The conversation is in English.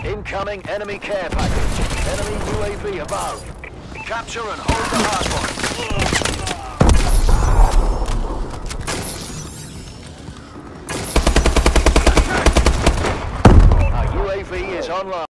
Incoming enemy care package. Enemy UAV above. Capture and hold the hardpoint. Our UAV is online.